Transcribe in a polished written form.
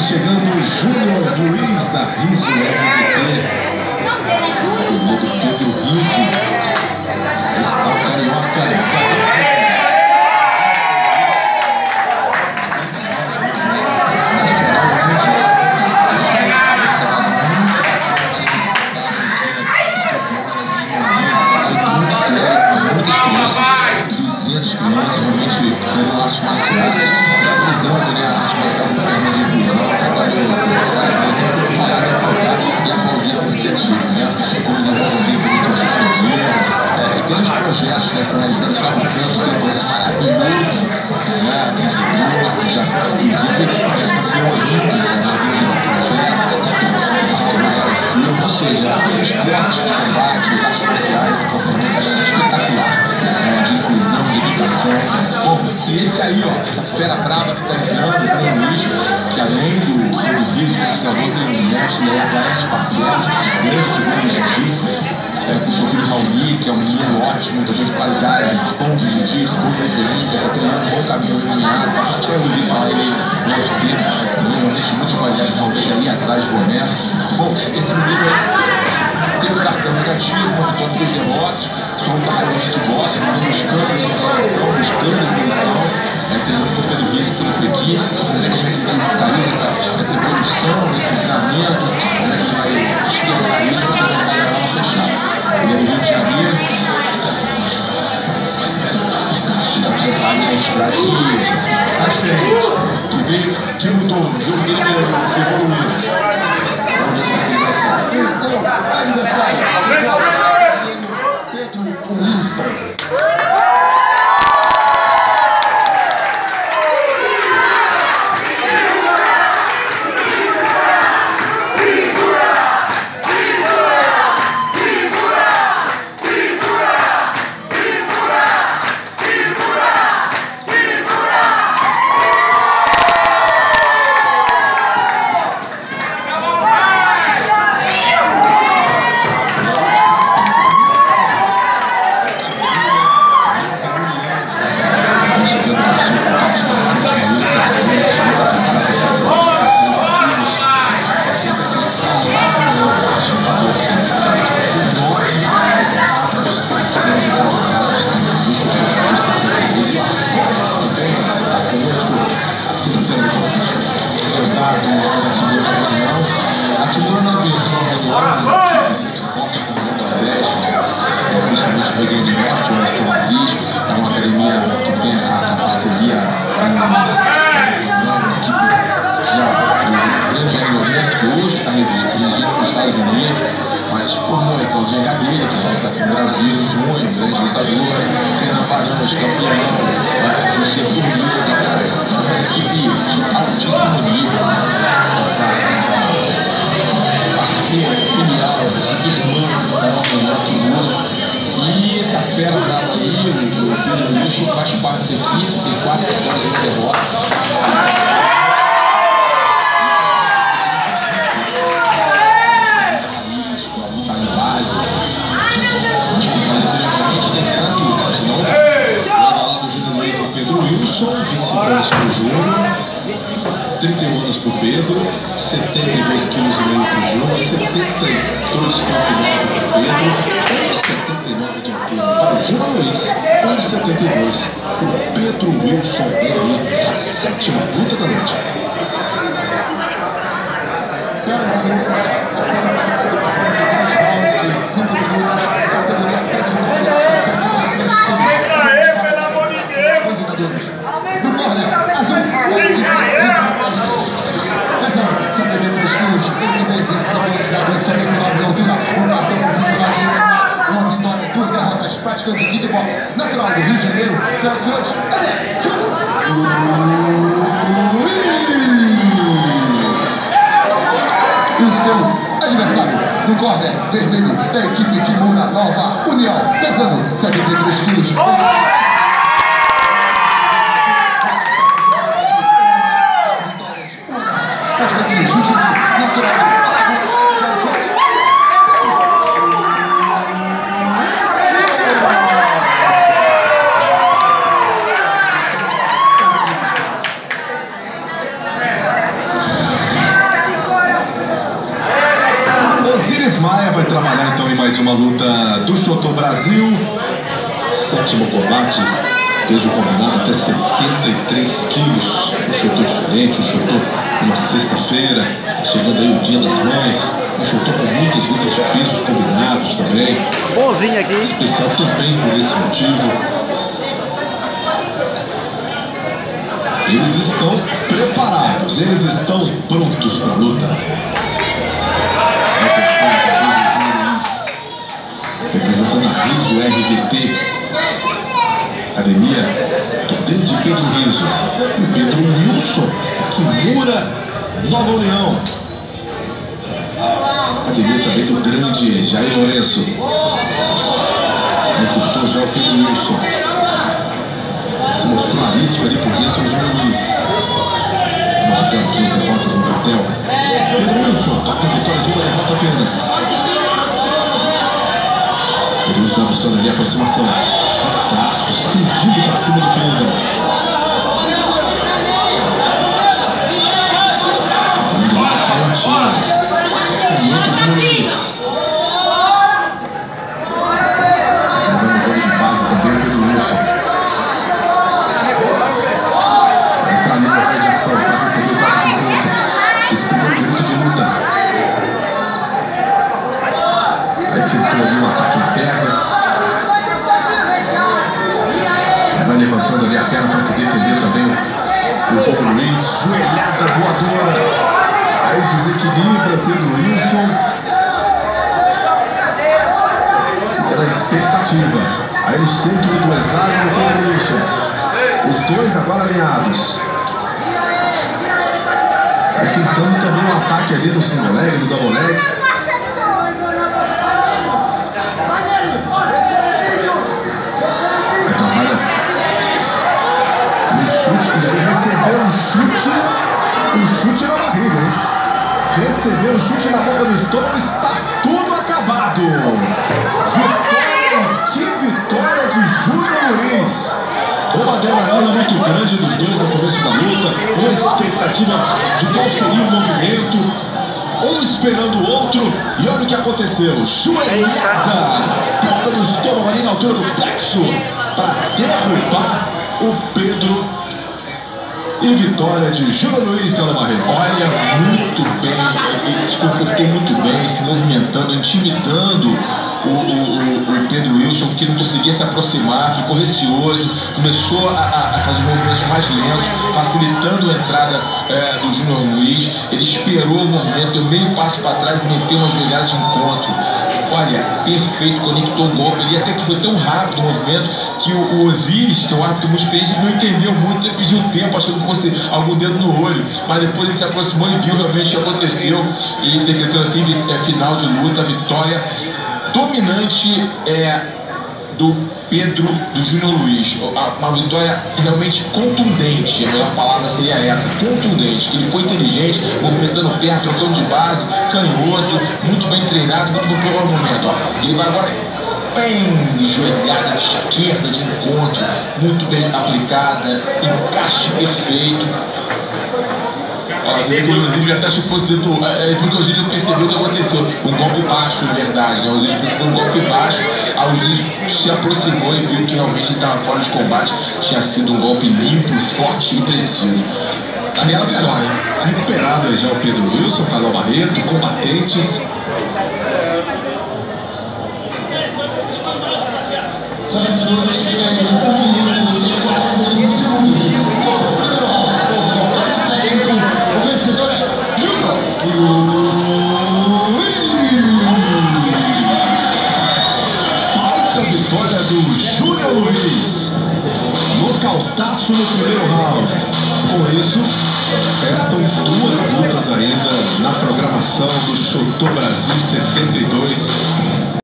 chegando o Júnior Luiz da Riso RDT. O do Pedro Riso. Está o carioca. Muitas crianças realmente fizeram artes marciais, visando, né, a arte marcial do Fernando de Inclusão, trabalhou e a Paulista Iniciativa, né, como desenvolvimento do Jiu-Jitsu, e grandes projetos personalizados, fabricantes, um projeto maravilhoso, né, já inclusive campeão olímpico na vida desse projeto, ou seja, os esportes de combate, as artes marciais, são uma ferramenta espetacular, de inclusão, de educação. Bom, e esse aí, ó, essa fera brava que está entrando, o Luiz, que além do Riso, do Cidadão, tem um mestre, né, Clarence Barcelos, grande figura de jiu-jitsu, com o seu filho Raoni, que é um menino ótimo, também de qualidade, bom de jiu-jitsu, bom de olímpica, está treinando um bom caminho iluminado. Tinha ouvido falar ele no UFC, realmente muita qualidade, Raoni ali atrás do Romero. Bom, esse menino aí tem um cartão negativo, quanto todos os derrotas, só um trabalho de kickbox, buscando a informação, buscando a evolução, tendo um pouco do risco, toda a sua equipe, como é que ele saiu dessa evolução, desse treinamento, como é que vai esquentar isso para a galera fechar. Ele é do Rio de Janeiro, vai mostrar que tá diferente, que veio, que mudou, o jogo dele evoluiu. Vamos ver se ele vai sair. Pedro Wilson. Principalmente o Rio Grande do Norte, onde sou atriz, é uma academia que tem essa parceria com uma equipe já grande Aerolense, que hoje está residindo nos Estados Unidos, mas formou a Claudinha Gadelha, que está no Brasil em junho, grande lutadora, Renan Baranas, campeão, José Formiga, uma equipe de altíssimo nível, essa parceira, essa filial, essa equipe irmã da Kimura. E essa fera brava aí, o Pedro Wilson, faz parte dessa equipe, tem 4 vitórias e 1 derrota. Isso, a luta em base. Acho que vale a gente declara tudo, senão lá no Júnior Luiz é o Pedro Wilson, 25 anos para o Júnior, 31 anos para o Pedro, 72 quilos e meio para o Júnior, 72,9 para o Pedro, 79 de altura para o Júnior Luiz, 1,72 para o Pedro Wilson, a 7ª luta da noite. Senhoras e senhores, aquela luta do campeonato de 5 minutos, categoria pet no pelo amor de Deus! Do corner, azul, são 72 quilos, 25 anos de avanço, 79 de altura, um cartão profissional de uma vitória, 2 derrotas, praticante de kickbox, natural do Rio de Janeiro, senhoras e senhores, cadê? E o seu adversário no corner vermelho da equipe Kimura Nova União, pesando 73 quilos. Jiu-jitsu natural. uma luta do Chotô Brasil. 7º combate, peso combinado até 73 quilos. Um Chotô diferente, um Chotô numa sexta-feira, chegando aí o Dia das Mães. Um Chotô com muitas lutas de pesos combinados também. Bonzinho aqui. Especial também por esse motivo. Eles estão preparados, eles estão prontos para a luta. Representando a Riso RVT, academia do grande Pedro Riso e o Pedro Wilson, Kimura, Nova União. Academia também do grande Jair Lourenço. Encurtou já o Pedro Wilson. Se mostrou arisco ali por dentro do Júnior Luiz. Uma vitória, 3 derrotas no cartel. Pedro Wilson, 4 vitórias, 1 derrota apenas. Pedro Wilson vai buscando ali a aproximação. Chutaço, explodido para cima do Pedro. Vamos lá, canhotinha. Canhoto do Júnior Luiz. Vai mudando de base também o Pedro Wilson. Entrar ali na mediação para receber o golpe de luta. Esse primeiro grito de luta. Aí filtrou ali um ataque na perna. Vai levantando ali a perna para se defender também o Júnior Luiz. Joelhada voadora. Aí desequilibra Pedro Wilson. Fica na expectativa. Aí no centro do hexágono, Pedro Wilson. Os dois agora alinhados. Vai fintando também um ataque ali no single leg, no double leg. Aí trabalha no chute, e aí recebeu um chute na barriga, hein? Recebeu um chute na boca do estômago, está tudo acabado. Vitória, que vitória de Júnior Luiz. Uma adrenalina muito grande dos dois no começo da luta, uma expectativa de qual seria o movimento, um esperando o outro, e olha o que aconteceu. Joelhada na ponta do estômago ali na altura do plexo, para derrubar o Pedro. E vitória de Júnior Luiz Calamarreiro. Olha, muito bem, ele se comportou muito bem, se movimentando, intimidando o Pedro Wilson, que não conseguia se aproximar, ficou receoso, começou a fazer os movimentos mais lentos, facilitando a entrada do Júnior Luiz. Ele esperou o movimento, deu meio passo para trás e meteu uma joelhada de encontro. Olha, perfeito, conectou o golpe ali, até que foi tão rápido o movimento que o Osiris, que é o árbitro muito experiente, não entendeu muito, ele pediu tempo, achando que fosse algum dedo no olho, mas depois ele se aproximou e viu realmente o que aconteceu e decretou assim, final de luta, vitória dominante do Pedro, do Júnior Luiz. Uma vitória realmente contundente, a melhor palavra seria essa, contundente, que ele foi inteligente, movimentando o pé, trocando de base, canhoto, muito bem treinado, muito bem pelo momento. Ó. Ele vai agora bem, joelhada de esquerda, de encontro, muito bem aplicada, encaixe perfeito. O Osiris até achou que fosse dedo no... porque o Osiris percebeu o que aconteceu. Um golpe baixo, na verdade, né? O Osiris percebeu um golpe baixo, aí o Osiris se aproximou e viu que realmente ele estava fora de combate. Tinha sido um golpe limpo, forte e preciso. A recuperada já o Pedro Wilson, Carlos Barreto, combatentes. Vitória do Júnior Luiz, nocautaço no primeiro round. Com isso, restam 2 lutas ainda na programação do Chotô Brasil 72.